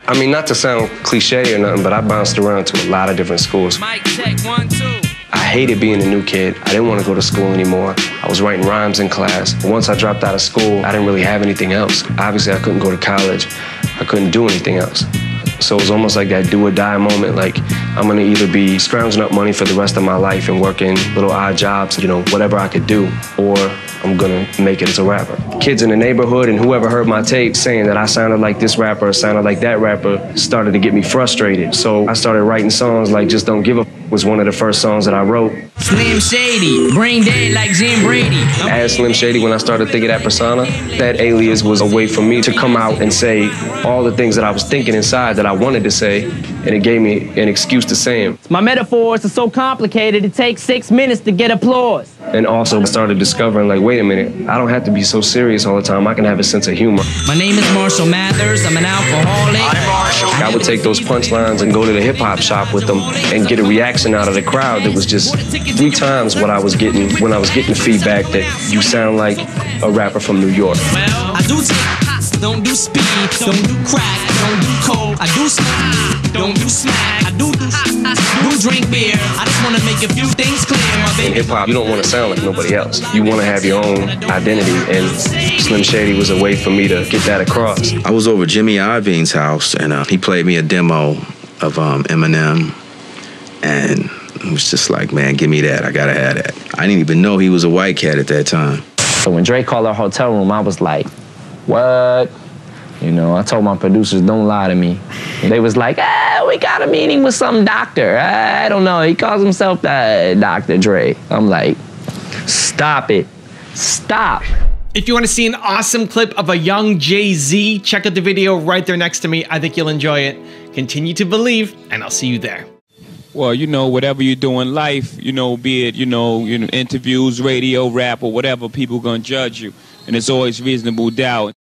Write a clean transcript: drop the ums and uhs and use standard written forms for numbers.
I mean, not to sound cliche or nothing, but I bounced around to a lot of different schools. Mic check, 1, 2. I hated being a new kid. I didn't want to go to school anymore. I was writing rhymes in class. Once I dropped out of school, I didn't really have anything else. Obviously, I couldn't go to college. I couldn't do anything else. So it was almost like that do or die moment. Like, I'm gonna either be scrounging up money for the rest of my life and working little odd jobs, you know, whatever I could do, or I'm gonna make it as a rapper. Kids in the neighborhood and whoever heard my tape saying that I sounded like this rapper or sounded like that rapper started to get me frustrated. So I started writing songs like Just Don't Give a was one of the first songs that I wrote. Slim Shady, brain dead like Jim Brady. As Slim Shady, when I started thinking that persona, that alias was a way for me to come out and say all the things that I was thinking inside that I wanted to say, and it gave me an excuse to say them. My metaphors are so complicated, it takes 6 minutes to get applause. And also started discovering, like, wait a minute, I don't have to be so serious all the time. I can have a sense of humor. My name is Marshall Mathers. I'm an alcoholic. I would take those punchlines and go to the hip-hop shop with them and get a reaction out of the crowd that was just 3 times what I was getting when I was getting feedback that you sound like a rapper from New York. Well, I do take hots, don't do speed, don't do crack, don't do coke, I do smoke, don't do smack, I do drink beer, I just want to make a few things clear. In hip-hop, you don't want to sound like nobody else. You want to have your own identity, and Slim Shady was a way for me to get that across. I was over Jimmy Iovine's house, and he played me a demo of Eminem, and it was just like, man, give me that. I gotta have that. I didn't even know he was a white cat at that time. So when Drake called our hotel room, I was like, what? You know, I told my producers, don't lie to me. They was like, we got a meeting with some doctor. I don't know, he calls himself Dr. Dre. I'm like, stop it, stop. If you want to see an awesome clip of a young Jay-Z, check out the video right there next to me. I think you'll enjoy it. Continue to believe, and I'll see you there. Well, you know, whatever you do in life, you know, be it, you know, interviews, radio, rap, or whatever, people gonna judge you. And it's always reasonable doubt.